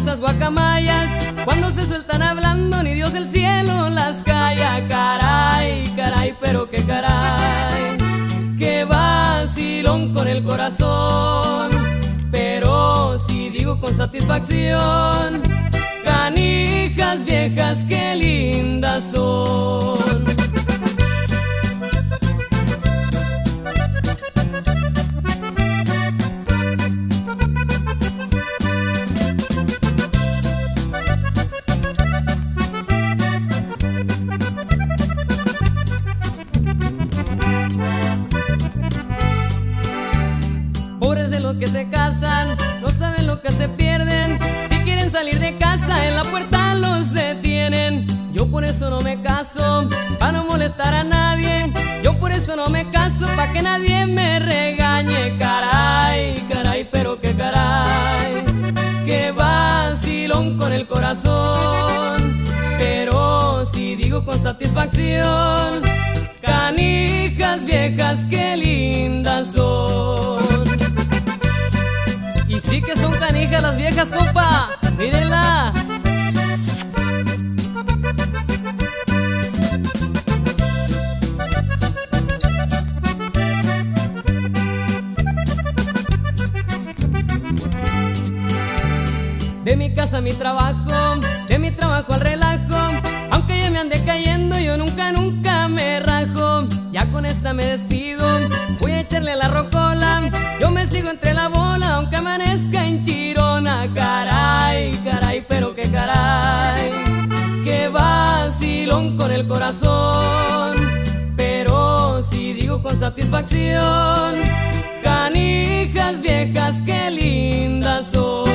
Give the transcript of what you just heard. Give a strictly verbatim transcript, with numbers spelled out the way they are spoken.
esas guacamayas, cuando se sueltan hablando ni Dios del cielo las calla. Caray, caray, pero qué caray, qué vacilón con el corazón. Pero si digo con satisfacción, canijas viejas, qué lindas son. Pobres de los que se casan, no saben lo que se pierden. Si quieren salir de casa, en la puerta los detienen. Yo por eso no me caso, para no molestar a nadie. Yo por eso no me caso, para que nadie me regañe. Caray, caray, pero qué caray, qué vacilón con el corazón. Pero si digo con satisfacción, canijas viejas, qué lindas son. Y sí que son canijas las viejas, compa, mírenla. De mi casa a mi trabajo, de mi trabajo al relajo, aunque ya me ande cayendo, yo nunca, nunca me rajo. Ya con esta me despido, voy a echarle la rocola. Yo me sigo entre la bola, aunque amanezca en Chirona. Caray, caray, pero qué caray, qué vacilón con el corazón. Pero si digo con satisfacción, canijas viejas, qué lindas son.